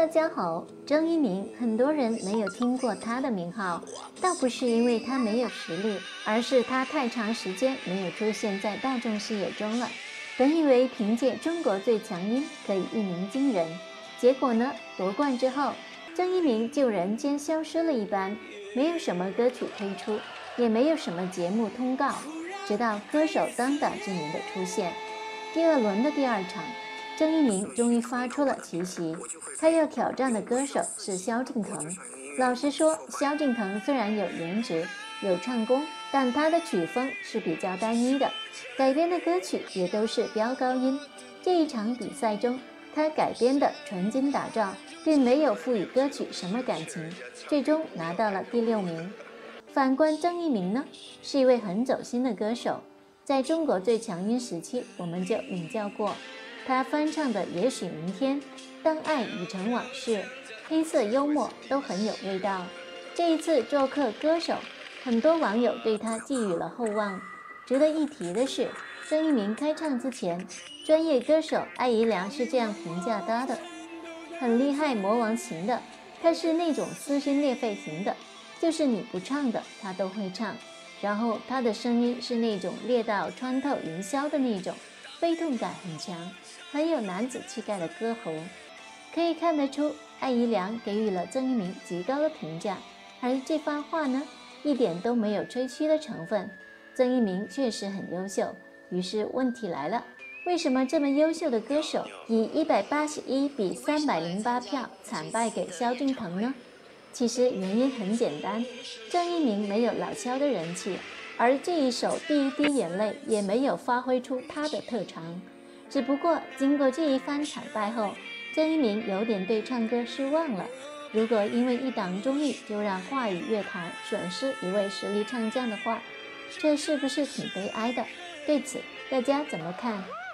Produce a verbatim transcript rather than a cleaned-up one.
大家好，郑一鸣，很多人没有听过他的名号，倒不是因为他没有实力，而是他太长时间没有出现在大众视野中了。本以为凭借中国最强音可以一鸣惊人，结果呢，夺冠之后，郑一鸣就人间消失了一般，没有什么歌曲推出，也没有什么节目通告，直到歌手当打之年的出现。第二轮的第二场，郑一鸣终于发出了奇袭，他要挑战的歌手是萧敬腾。老实说，萧敬腾虽然有颜值、有唱功，但他的曲风是比较单一的，改编的歌曲也都是飙高音。这一场比赛中，他改编的《纯金打造》并没有赋予歌曲什么感情，最终拿到了第六名。反观郑一鸣呢，是一位很走心的歌手，在中国最强音时期，我们就领教过。他翻唱的《也许明天》、《当爱已成往事》、黑色幽默都很有味道。这一次做客歌手，很多网友对他寄予了厚望。值得一提的是，郑一鸣开唱之前，专业歌手艾怡良是这样评价他的：很厉害魔王型的，他是那种撕心裂肺型的，就是你不唱的他都会唱，然后他的声音是那种烈到穿透云霄的那种，悲痛感很强，很有男子气概的歌喉。可以看得出，艾怡良给予了郑一鸣极高的评价，而这番话呢，一点都没有吹嘘的成分。郑一鸣确实很优秀，于是问题来了，为什么这么优秀的歌手以一百八十一比三百零八票惨败给萧敬腾呢？其实原因很简单，郑一鸣没有老萧的人气，而这一首《第一滴眼泪》也没有发挥出他的特长。只不过经过这一番惨败后，郑一鸣有点对唱歌失望了。如果因为一档综艺就让华语乐坛损失一位实力唱将的话，这是不是挺悲哀的？对此大家怎么看？